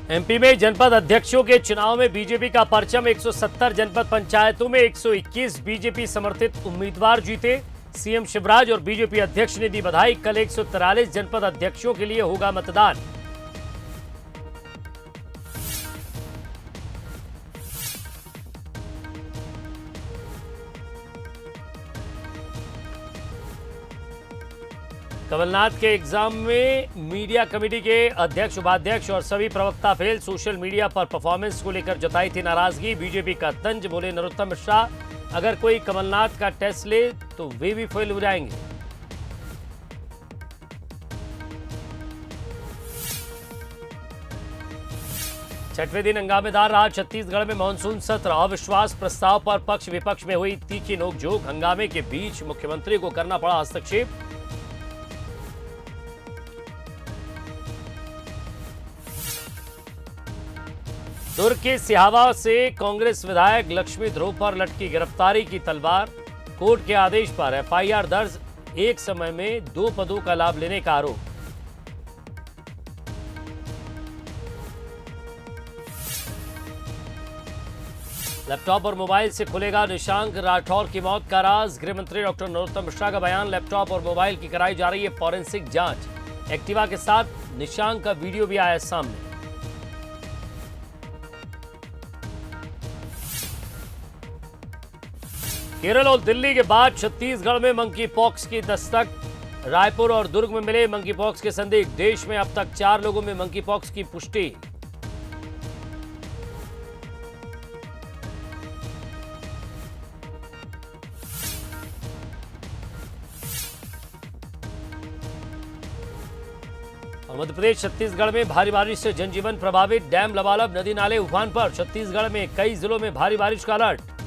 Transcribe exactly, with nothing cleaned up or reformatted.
MP में जनपद अध्यक्षों के चुनाव में बीजेपी का परचम एक सौ सत्तर जनपद पंचायतों में एक सौ इक्कीस बीजेपी समर्थित उम्मीदवार जीते। सीएम शिवराज और बीजेपी अध्यक्ष ने दी बधाई। कल एक सौ तिरालीस जनपद अध्यक्षों के लिए होगा मतदान। कमलनाथ के एग्जाम में मीडिया कमेटी के अध्यक्ष, उपाध्यक्ष और सभी प्रवक्ता फेल। सोशल मीडिया पर परफॉर्मेंस को लेकर जताई थी नाराजगी। बीजेपी का तंज, बोले नरोत्तम मिश्रा, अगर कोई कमलनाथ का टेस्ट ले तो वे भी फेल हो जाएंगे। छठवें दिन हंगामेदार रहा छत्तीसगढ़ में मानसून सत्र। अविश्वास प्रस्ताव पर पक्ष विपक्ष में हुई तीखी नोकझोंक। हंगामे के बीच मुख्यमंत्री को करना पड़ा हस्तक्षेप। दुर्ग के सिहावा से कांग्रेस विधायक लक्ष्मी ध्रुव पर लटकी गिरफ्तारी की तलवार। कोर्ट के आदेश पर एफआईआर दर्ज। एक समय में दो पदों का लाभ लेने का आरोप। लैपटॉप और मोबाइल से खुलेगा निशांक राठौर की मौत का राज। गृह मंत्री डॉक्टर नरोत्तम मिश्रा का बयान। लैपटॉप और मोबाइल की कराई जा रही है फॉरेंसिक जांच। एक्टिवा के साथ निशांक का वीडियो भी आया सामने। केरल और दिल्ली के बाद छत्तीसगढ़ में मंकी पॉक्स की दस्तक। रायपुर और दुर्ग में मिले मंकी पॉक्स के संदिग्ध। देश में अब तक चार लोगों में मंकी पॉक्स की पुष्टि। और मध्य प्रदेश छत्तीसगढ़ में भारी बारिश से जनजीवन प्रभावित। डैम लबालब, नदी नाले उफान पर। छत्तीसगढ़ में कई जिलों में भारी बारिश का अलर्ट।